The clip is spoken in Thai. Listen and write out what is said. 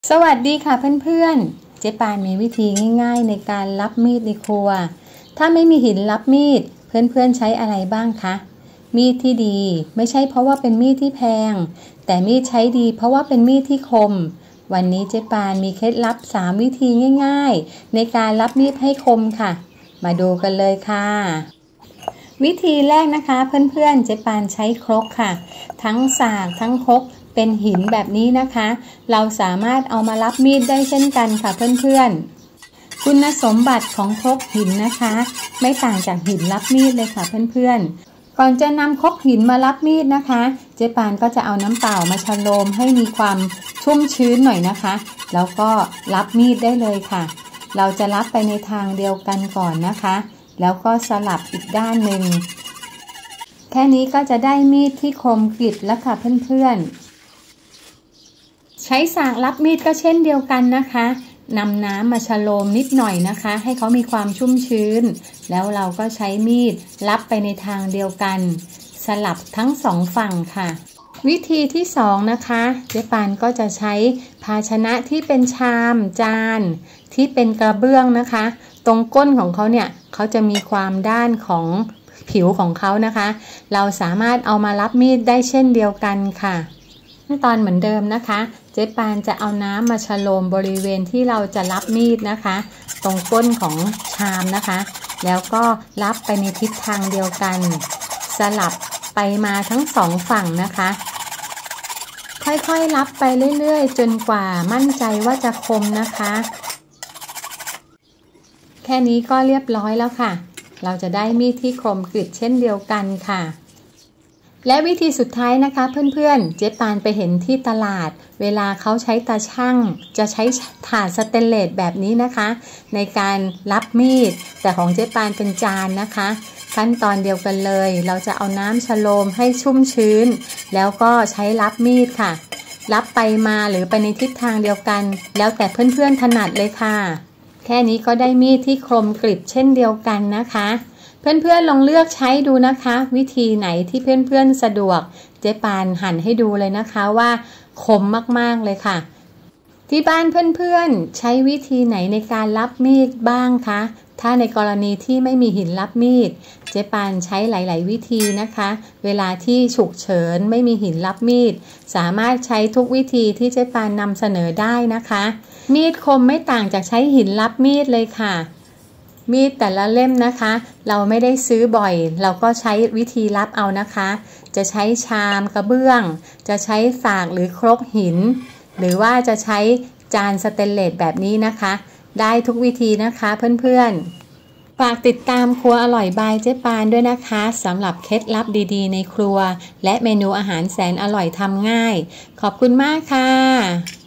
สวัสดีค่ะเพื่อนๆเจ๊ปานมีวิธีง่ายๆในการรับมีดในครัวถ้าไม่มีหินรับมีดเพื่อนๆใช้อะไรบ้างคะมีดที่ดีไม่ใช่เพราะว่าเป็นมีดที่แพงแต่มีดใช้ดีเพราะว่าเป็นมีดที่คมวันนี้เจ๊ปานมีเคล็ดลับ3วิธีง่ายๆในการรับมีดให้คมค่ะมาดูกันเลยค่ะวิธีแรกนะคะเพื่อนๆเจ๊ปานใช้ครกค่ะทั้งสากทั้งครกเป็นหินแบบนี้นะคะเราสามารถเอามารับมีดได้เช่นกันค่ะเพื่อนๆคุณสมบัติของครกหินนะคะไม่ต่างจากหินรับมีดเลยค่ะเพื่อนๆก่อนจะนำครกหินมารับมีดนะคะเจ๊ปานก็จะเอาน้ำเปล่ามาชโลมให้มีความชุ่มชื้นหน่อยนะคะแล้วก็รับมีดได้เลยค่ะเราจะรับไปในทางเดียวกันก่อนนะคะแล้วก็สลับอีกด้านหนึ่งแค่นี้ก็จะได้มีดที่คมกริบแล้วค่ะเพื่อนๆใช้สากรับมีดก็เช่นเดียวกันนะคะนำน้ำมาชโลมนิดหน่อยนะคะให้เขามีความชุ่มชื้นแล้วเราก็ใช้มีดรับไปในทางเดียวกันสลับทั้งสองฝั่งค่ะวิธีที่2นะคะเจ๊ปานก็จะใช้ภาชนะที่เป็นชามจานที่เป็นกระเบื้องนะคะตรงก้นของเขาเนี่ยเขาจะมีความด้านของผิวของเขานะคะเราสามารถเอามารับมีดได้เช่นเดียวกันค่ะขั้นตอนเหมือนเดิมนะคะเจ๊ปานจะเอาน้ำมาชโลมบริเวณที่เราจะรับมีดนะคะตรงก้นของชามนะคะแล้วก็รับไปในทิศทางเดียวกันสลับไปมาทั้ง2ฝั่งนะคะค่อยๆรับไปเรื่อยๆจนกว่ามั่นใจว่าจะคมนะคะแค่นี้ก็เรียบร้อยแล้วค่ะเราจะได้มีดที่คมกริบเช่นเดียวกันค่ะและวิธีสุดท้ายนะคะเพื่อนๆเจ๊ปานไปเห็นที่ตลาดเวลาเขาใช้ตาชั่งจะใช้ถาดสเตนเลสแบบนี้นะคะในการรับมีดแต่ของเจ๊ปานเป็นจานนะคะขั้นตอนเดียวกันเลยเราจะเอาน้ำชโลมให้ชุ่มชื้นแล้วก็ใช้รับมีดค่ะรับไปมาหรือไปในทิศทางเดียวกันแล้วแต่เพื่อนๆถนัดเลยค่ะแค่นี้ก็ได้มีดที่คมกริบเช่นเดียวกันนะคะเพื่อนๆลองเลือกใช้ดูนะคะวิธีไหนที่เพื่อนๆสะดวกเจ๊ปานหั่นให้ดูเลยนะคะว่าคมมากๆเลยค่ะที่บ้านเพื่อนๆใช้วิธีไหนในการรับมีดบ้างคะถ้าในกรณีที่ไม่มีหินรับมีดเจ๊ปานใช้หลายๆวิธีนะคะเวลาที่ฉุกเฉินไม่มีหินรับมีดสามารถใช้ทุกวิธีที่เจ๊ปานนำเสนอได้นะคะมีดคมไม่ต่างจากใช้หินรับมีดเลยค่ะมีดแต่ละเล่มนะคะเราไม่ได้ซื้อบ่อยเราก็ใช้วิธีรับเอานะคะจะใช้ชามกระเบื้องจะใช้สากหรือครกหินหรือว่าจะใช้จานสเตนเลสแบบนี้นะคะได้ทุกวิธีนะคะเพื่อนๆฝากติดตามครัวอร่อยบายเจ๊ปานด้วยนะคะสำหรับเคล็ดลับดีๆในครัวและเมนูอาหารแสนอร่อยทำง่ายขอบคุณมากค่ะ